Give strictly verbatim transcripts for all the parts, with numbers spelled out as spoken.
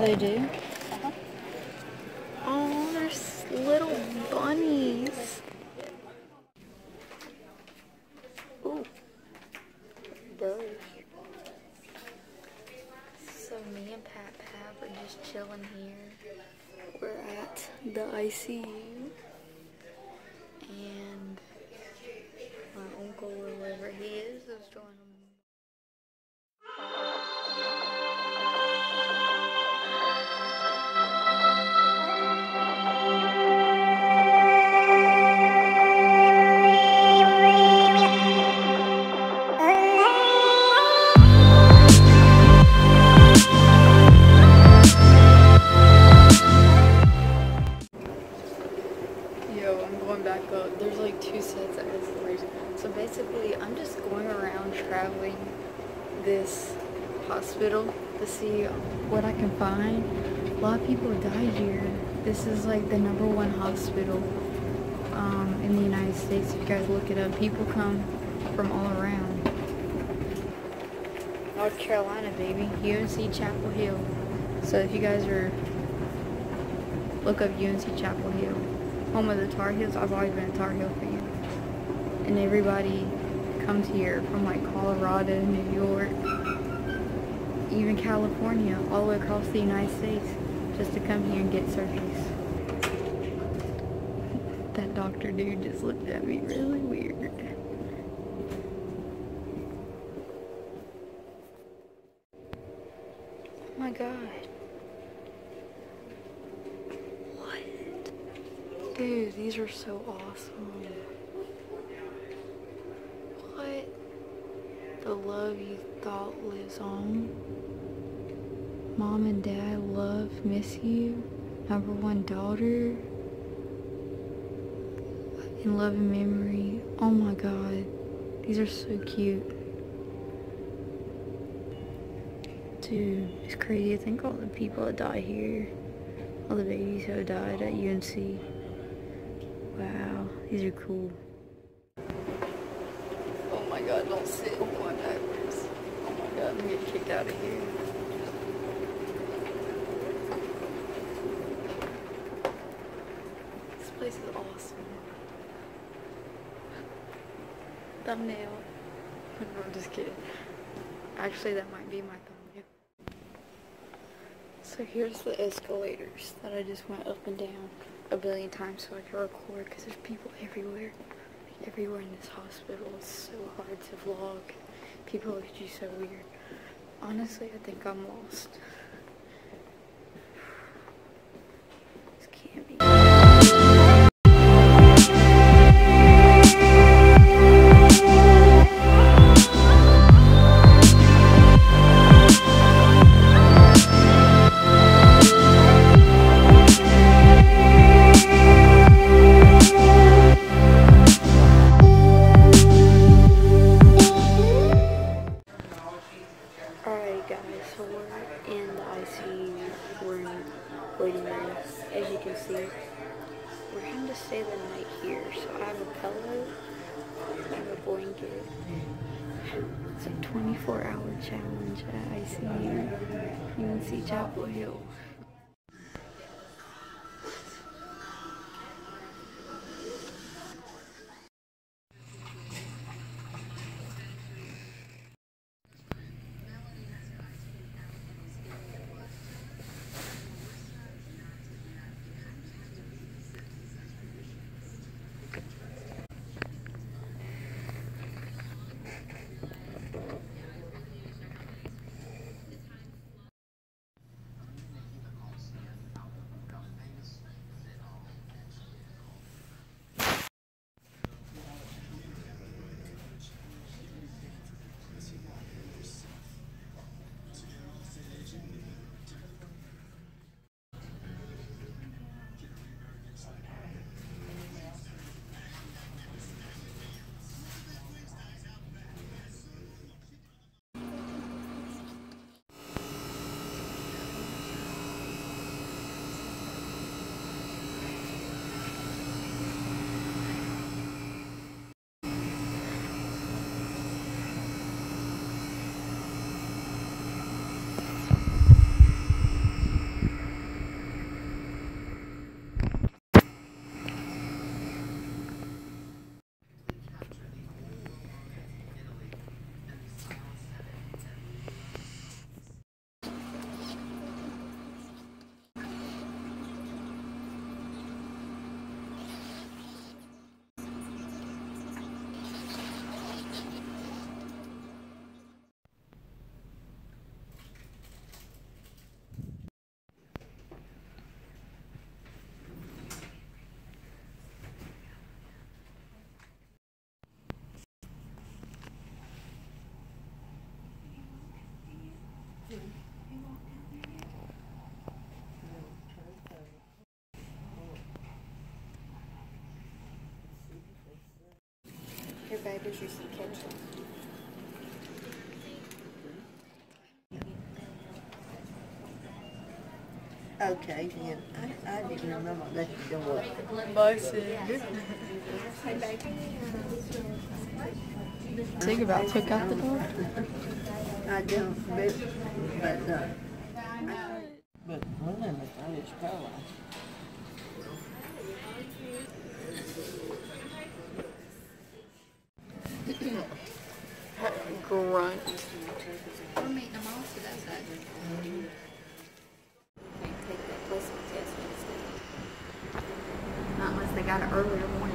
they do? Oh, there's little bunnies. Ooh. Those. So me and Pat Pat are just chilling here. We're at the I C U. And my uncle, or wherever he is, is joining him. Yo, I'm going back up. There's like two sets of escalators. So basically, I'm just going around traveling this hospital to see what I can find. A lot of people die here. This is like the number one hospital um, in the United States. If you guys look it up, people come from all around. North Carolina, baby. U N C Chapel Hill. So if you guys are, look up U N C Chapel Hill. Home of the Tar Heels. I've always been a Tar Heel fan. And everybody comes here from like Colorado, New York, even California, all the way across the United States, just to come here and get surgeries. That doctor dude just looked at me really weird. Oh my god. Dude, these are so awesome. What? The love you thought lives on. Mom and Dad love, miss you. Number one daughter. In love and memory. Oh my god. These are so cute. Dude, it's crazy to think all the people that die here. All the babies who died at U N C. Wow, these are cool. Oh my god, don't sit on my backwards. Oh my god, I'm getting kicked out of here. This place is awesome. Thumbnail. No, I'm just kidding. Actually, that might be my thumbnail. So here's the escalators that I just went up and down a billion times so I can record, because there's people everywhere. Like everywhere in this hospital. It's so hard to vlog. People look at you so weird. Honestly, I think I'm lost. This can't be. Waiting room. As you can see, we're having to stay the night here. So I have a pillow, I have a blanket. It's a twenty-four hour challenge at I C U, U N C Chapel Hill. gives you some ketchup. Okay, then. I, I didn't remember that you do what. Buses. Think about took out the dog. I don't, but, but, uh, I, but one of them is paralyzed. Grunt. We're meeting them all to that side. Can't take that placement test Wednesday. Not unless they got an earlier morning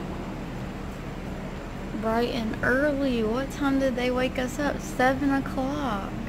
one. Bright and early. What time did they wake us up? Seven o'clock.